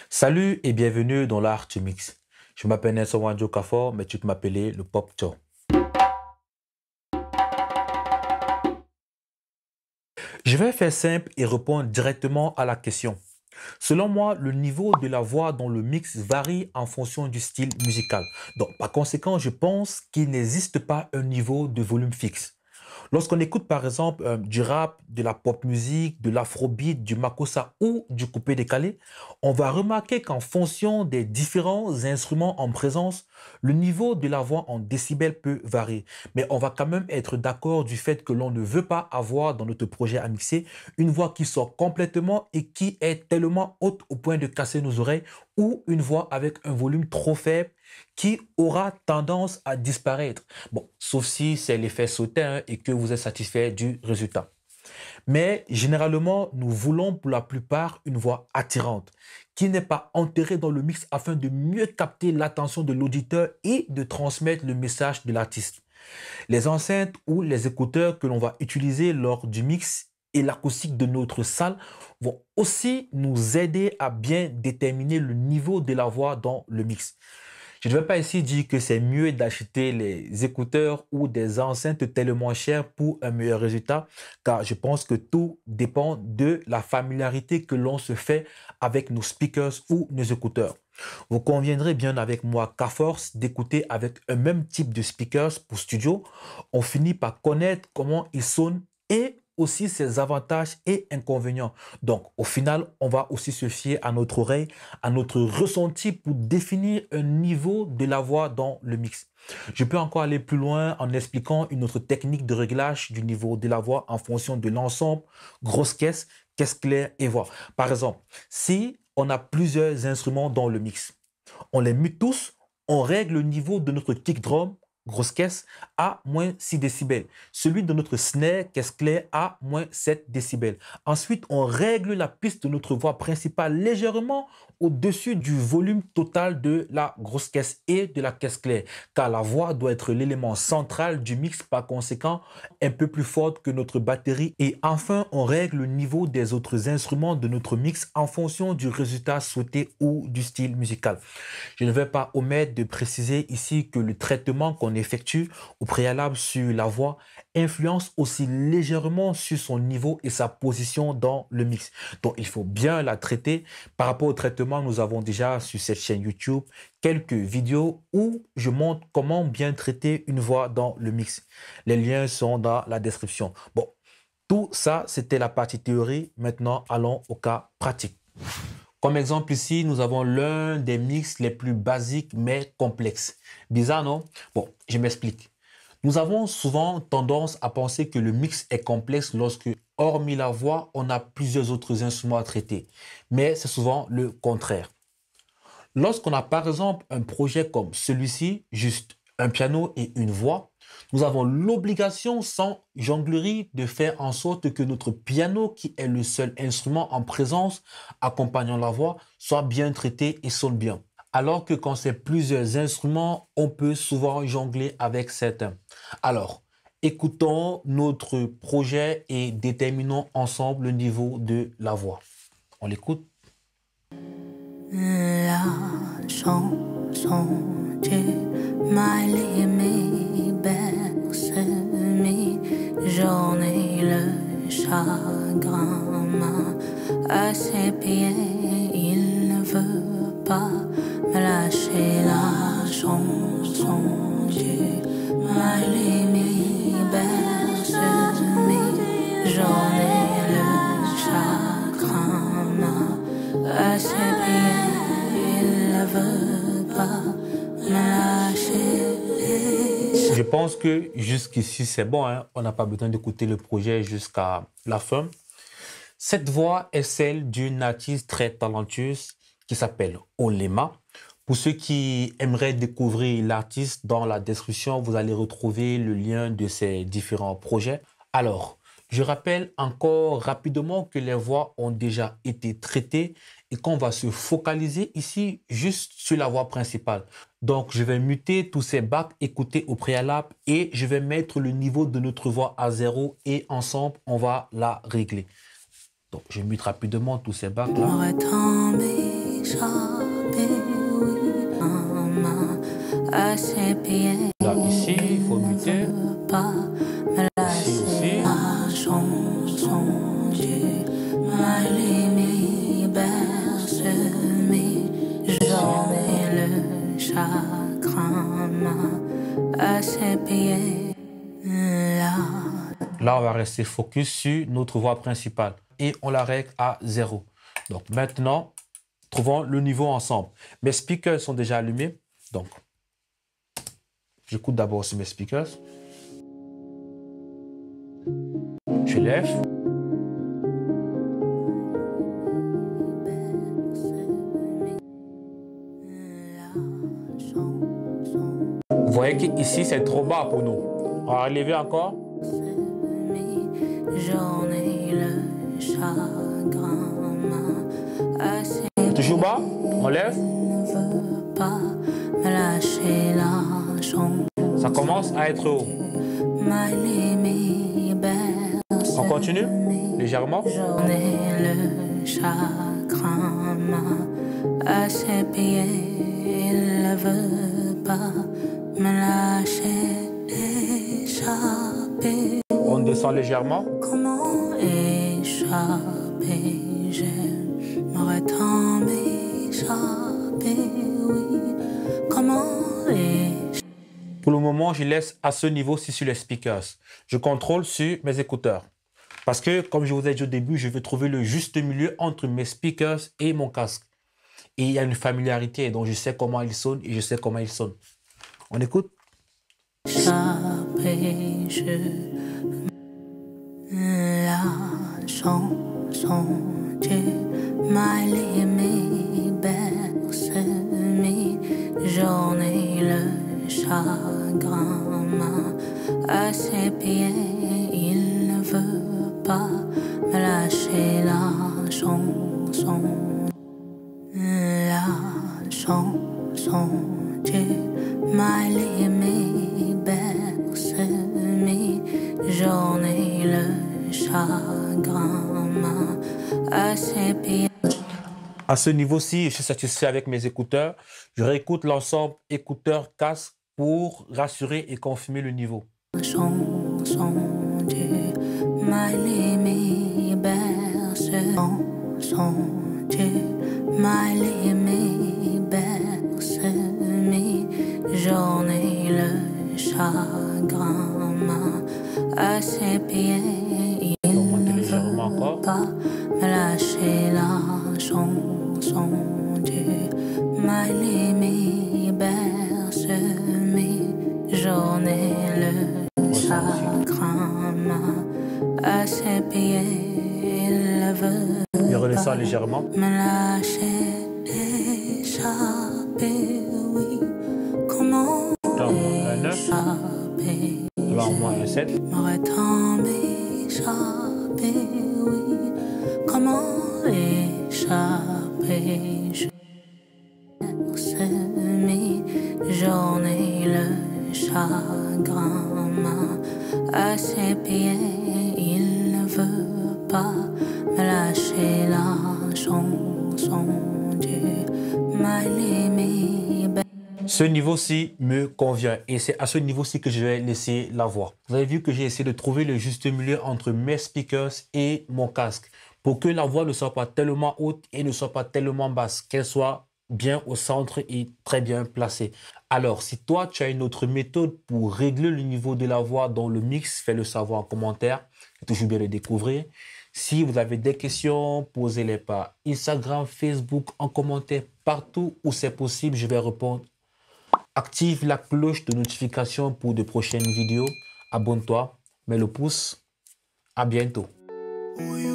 Salut et bienvenue dans l'Art du Mix. Je m'appelle Nelson Wanjo Kafor, mais tu peux m'appeler le Pop Joe. Je vais faire simple et répondre directement à la question. Selon moi, le niveau de la voix dans le mix varie en fonction du style musical. Donc, par conséquent, je pense qu'il n'existe pas un niveau de volume fixe. Lorsqu'on écoute par exemple du rap, de la pop musique, de l'afrobeat, du makossa ou du coupé décalé, on va remarquer qu'en fonction des différents instruments en présence, le niveau de la voix en décibels peut varier. Mais on va quand même être d'accord du fait que l'on ne veut pas avoir dans notre projet à mixer une voix qui sort complètement et qui est tellement haute au point de casser nos oreilles ou une voix avec un volume trop faible qui aura tendance à disparaître. Bon, sauf si c'est l'effet sautin et que vous êtes satisfait du résultat. Mais généralement, nous voulons pour la plupart une voix attirante, qui n'est pas enterrée dans le mix afin de mieux capter l'attention de l'auditeur et de transmettre le message de l'artiste. Les enceintes ou les écouteurs que l'on va utiliser lors du mix et l'acoustique de notre salle vont aussi nous aider à bien déterminer le niveau de la voix dans le mix. Je ne vais pas ici dire que c'est mieux d'acheter les écouteurs ou des enceintes tellement chères pour un meilleur résultat, car je pense que tout dépend de la familiarité que l'on se fait avec nos speakers ou nos écouteurs. Vous conviendrez bien avec moi qu'à force d'écouter avec un même type de speakers pour studio, on finit par connaître comment ils sonnent et aussi ses avantages et inconvénients. Donc, au final, on va aussi se fier à notre oreille, à notre ressenti pour définir un niveau de la voix dans le mix. Je peux encore aller plus loin en expliquant une autre technique de réglage du niveau de la voix en fonction de l'ensemble, grosse caisse claire et voix. Par exemple, si on a plusieurs instruments dans le mix, on les mute tous, on règle le niveau de notre kick drum, grosse caisse, à moins 6 décibels. Celui de notre snare, caisse claire, à moins 7 décibels. Ensuite, on règle la piste de notre voix principale légèrement au-dessus du volume total de la grosse caisse et de la caisse claire, car la voix doit être l'élément central du mix, par conséquent, un peu plus forte que notre batterie. Et enfin, on règle le niveau des autres instruments de notre mix en fonction du résultat souhaité ou du style musical. Je ne vais pas omettre de préciser ici que le traitement qu'on effectue au préalable sur la voix influence aussi légèrement sur son niveau et sa position dans le mix. Donc, il faut bien la traiter. Par rapport au traitement, nous avons déjà sur cette chaîne YouTube quelques vidéos où je montre comment bien traiter une voix dans le mix. Les liens sont dans la description. Bon, tout ça, c'était la partie théorie. Maintenant, allons au cas pratique. Comme exemple ici, nous avons l'un des mix les plus basiques mais complexes. Bizarre, non? Bon, je m'explique. Nous avons souvent tendance à penser que le mix est complexe lorsque, hormis la voix, on a plusieurs autres instruments à traiter. Mais c'est souvent le contraire. Lorsqu'on a par exemple un projet comme celui-ci, juste un piano et une voix, nous avons l'obligation sans jonglerie de faire en sorte que notre piano, qui est le seul instrument en présence accompagnant la voix, soit bien traité et sonne bien. Alors que quand c'est plusieurs instruments, on peut souvent jongler avec certains. Alors, écoutons notre projet et déterminons ensemble le niveau de la voix. On l'écoute. La chanson de mal aimé berce mes journées, le chagrin m'a à ses pieds, il ne veut pas me lâcher. La chanson du mal aimé berce mes journées, le chagrin m'a à ses pieds, il ne veut pas me lâcher. Je pense que jusqu'ici, c'est bon, hein? On n'a pas besoin d'écouter le projet jusqu'à la fin. Cette voix est celle d'une artiste très talentueuse qui s'appelle Olema. Pour ceux qui aimeraient découvrir l'artiste, dans la description, vous allez retrouver le lien de ses différents projets. Alors, je rappelle encore rapidement que les voix ont déjà été traitées et qu'on va se focaliser ici juste sur la voix principale. Donc, je vais muter tous ces bacs écoutés au préalable et je vais mettre le niveau de notre voix à 0 et ensemble, on va la régler. Donc, je mute rapidement tous ces bacs là. à ses pieds. Là, ici, il faut muter. Pas me Ici aussi. la chanson du mal aimé berce mes journées, le chagrin à ses pieds. Là, on va rester focus sur notre voix principale et on la règle à 0. Donc maintenant, trouvons le niveau ensemble. Mes speakers sont déjà allumés, donc j'écoute d'abord sur mes speakers. Je lève. Vous voyez qu'ici, c'est trop bas pour nous. On va lever encore. Toujours bas, on lève. Ça commence à être haut. On continue légèrement. Le chagrin à ses pieds, il ne veut pas me lâcher, échapper. On descend légèrement. Comment échapper? J'aimerais tant m'échapper, oui. Comment échapper? Pour le moment, je laisse à ce niveau-ci sur les speakers. Je contrôle sur mes écouteurs. Parce que, comme je vous ai dit au début, je veux trouver le juste milieu entre mes speakers et mon casque. Et il y a une familiarité, donc je sais comment ils sonnent et je sais comment ils sonnent. On écoute? La chanson du mal aimé berce mes journées, le chagrin à ses pieds, il ne veut pas me lâcher. La chanson du mal aimé berce mes journées, le chagrin à ses pieds. À ce niveau-ci, je suis satisfait avec mes écouteurs. Je réécoute l'ensemble écouteurs-casque pour rassurer et confirmer le niveau. Chanson du mal aimé berce, chanson du mal aimé berce mes journées, le chagrin à ses pieds, il ne veut pas me lâcher. La chanson du mal aimé berce mes journées, le chagrin à ses pieds, il ne veut Je redescends légèrement. me lâcher, échapper, oui. Comment Donc, un 9, échapper? là au moins un 7. J'aimerais tant m'échapper, oui. Comment échapper? Je berce mes journées, le chagrin à ses pieds, il ne veut pas me lâcher. La chanson du mal aimé. Ce niveau-ci me convient et c'est à ce niveau-ci que je vais laisser la voix. Vous avez vu que j'ai essayé de trouver le juste milieu entre mes speakers et mon casque pour que la voix ne soit pas tellement haute et ne soit pas tellement basse, qu'elle soit bien au centre et très bien placée. Alors, si toi, tu as une autre méthode pour régler le niveau de la voix dans le mix, fais-le savoir en commentaire. C'est toujours bien de découvrir. Si vous avez des questions, posez-les par Instagram, Facebook, en commentaire, partout où c'est possible, je vais répondre. Active la cloche de notification pour de prochaines vidéos. Abonne-toi, mets le pouce. À bientôt. Oui.